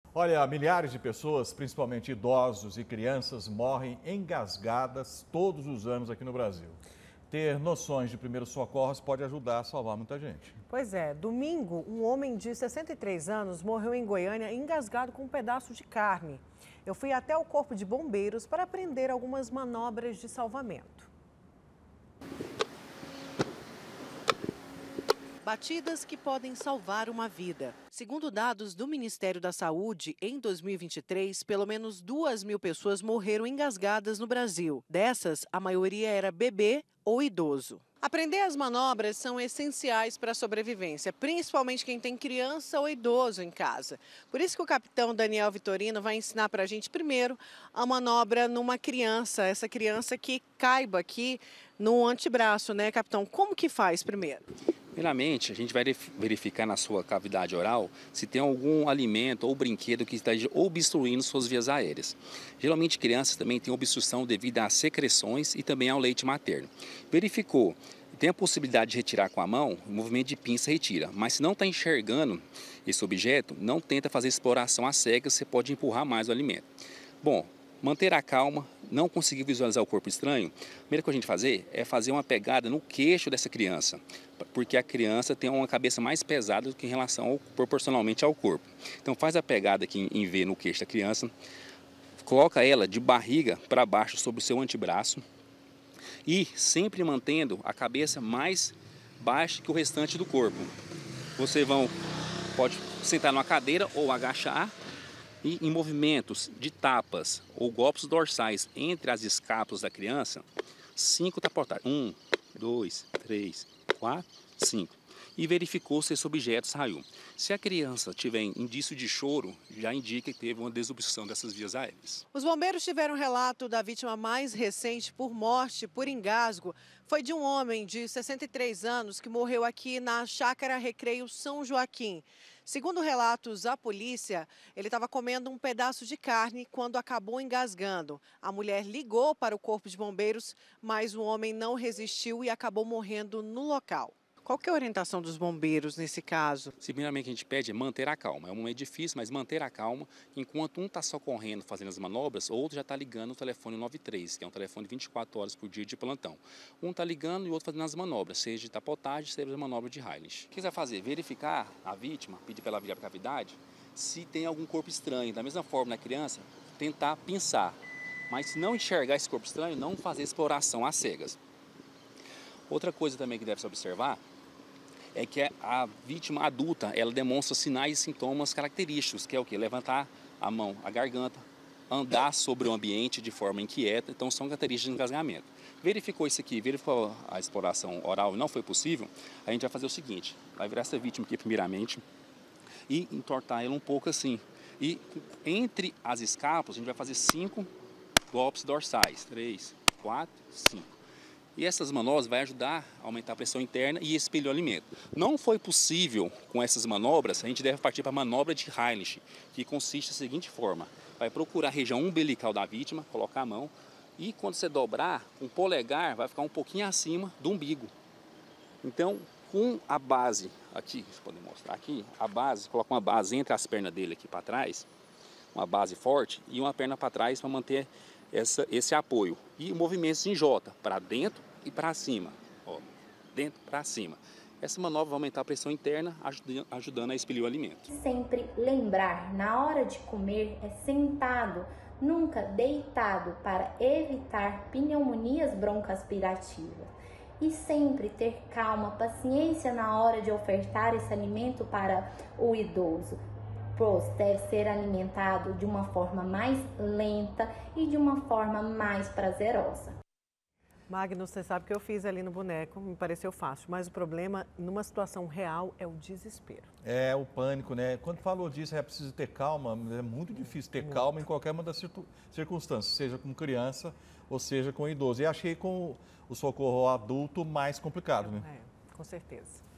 Olha, milhares de pessoas, principalmente idosos e crianças, morrem engasgadas todos os anos aqui no Brasil. Ter noções de primeiros socorros pode ajudar a salvar muita gente. Pois é, domingo, um homem de 63 anos morreu em Goiânia engasgado com um pedaço de carne. Eu fui até o Corpo de Bombeiros para aprender algumas manobras de salvamento. Batidas que podem salvar uma vida. Segundo dados do Ministério da Saúde, em 2023, pelo menos 2.000 pessoas morreram engasgadas no Brasil. Dessas, a maioria era bebê ou idoso. Aprender as manobras são essenciais para a sobrevivência, principalmente quem tem criança ou idoso em casa. Por isso que o capitão Daniel Vitorino vai ensinar para a gente primeiro a manobra numa criança, essa criança que caiba aqui no antebraço, né, capitão? Como que faz primeiro? Primeiramente, a gente vai verificar na sua cavidade oral se tem algum alimento ou brinquedo que está obstruindo suas vias aéreas. Geralmente, crianças também têm obstrução devido às secreções e também ao leite materno. Verificou, tem a possibilidade de retirar com a mão, o movimento de pinça retira. Mas se não está enxergando esse objeto, não tenta fazer exploração às cegas, você pode empurrar mais o alimento. Bom, manter a calma, não conseguir visualizar o corpo estranho, a primeira coisa que a gente fazer é fazer uma pegada no queixo dessa criança, porque a criança tem uma cabeça mais pesada do que em relação proporcionalmente ao corpo. Então faz a pegada aqui em V no queixo da criança, coloca ela de barriga para baixo sobre o seu antebraço e sempre mantendo a cabeça mais baixa que o restante do corpo. Você pode sentar numa cadeira ou agachar. E em movimentos de tapas ou golpes dorsais entre as escápulas da criança, 5 tapotadas. 1, 2, 3, 4, 5. E verificou se esse objeto saiu. Se a criança tiver indício de choro, já indica que teve uma desobstrução dessas vias aéreas. Os bombeiros tiveram relato da vítima mais recente por morte por engasgo. Foi de um homem de 63 anos que morreu aqui na Chácara Recreio São Joaquim. Segundo relatos da polícia, ele estava comendo um pedaço de carne quando acabou engasgando. A mulher ligou para o Corpo de Bombeiros, mas o homem não resistiu e acabou morrendo no local. Qual que é a orientação dos bombeiros nesse caso? Primeiramente, a gente pede é manter a calma. É um momento difícil, mas manter a calma. Enquanto um está socorrendo, fazendo as manobras, o outro já está ligando o telefone 93, que é um telefone 24 horas por dia de plantão. Um está ligando e o outro fazendo as manobras, seja de tapotagem, seja de manobra de Highland. O que você vai fazer? Verificar a vítima, pedir para ela virar para a cavidade, se tem algum corpo estranho. Da mesma forma, na criança, tentar pensar. Mas se não enxergar esse corpo estranho, não fazer exploração às cegas. Outra coisa também que deve se observar é que a vítima adulta, ela demonstra sinais e sintomas característicos, que é o quê? Levantar a mão, a garganta, andar sobre o ambiente de forma inquieta, então são características de engasgamento. Verificou isso aqui, verificou a exploração oral e não foi possível, a gente vai fazer o seguinte, vai virar essa vítima aqui primeiramente e entortar ela um pouco assim. E entre as escápulas, a gente vai fazer 5 golpes dorsais, 3, 4, 5. E essas manobras vão ajudar a aumentar a pressão interna e expelir o alimento. Não foi possível com essas manobras, a gente deve partir para a manobra de Highland, que consiste da seguinte forma. Vai procurar a região umbilical da vítima, colocar a mão, e quando você dobrar, com o polegar vai ficar um pouquinho acima do umbigo. Então, com a base, aqui, vocês podem mostrar aqui, a base, coloca uma base entre as pernas dele aqui para trás, uma base forte, e uma perna para trás para manter esse apoio. E movimentos em J, para dentro e para cima. Ó, dentro para cima. Essa manobra vai aumentar a pressão interna, ajudando a expelir o alimento. Sempre lembrar, na hora de comer, é sentado, nunca deitado, para evitar pneumonias broncoaspirativas. E sempre ter calma, paciência na hora de ofertar esse alimento para o idoso, pois deve ser alimentado de uma forma mais lenta e de uma forma mais prazerosa. Magno, você sabe o que eu fiz ali no boneco, me pareceu fácil, mas o problema, numa situação real, é o desespero. É o pânico, né? Quando falou disso, é preciso ter calma, é muito difícil ter calma em qualquer uma das circunstâncias, seja com criança ou seja com idoso. E achei com o socorro adulto mais complicado, né? É, com certeza.